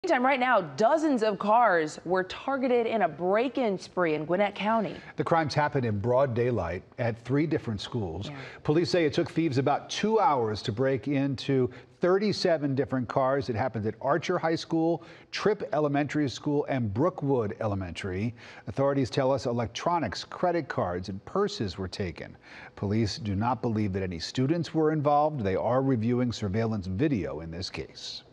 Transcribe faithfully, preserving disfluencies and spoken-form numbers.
Meantime, right now, dozens of cars were targeted in a break-in spree in Gwinnett County. The crimes happened in broad daylight at three different schools. Yeah. Police say it took thieves about two hours to break into thirty-seven different cars. It happened at Archer High School, Tripp Elementary School, and Brookwood Elementary. Authorities tell us electronics, credit cards, and purses were taken. Police do not believe that any students were involved. They are reviewing surveillance video in this case.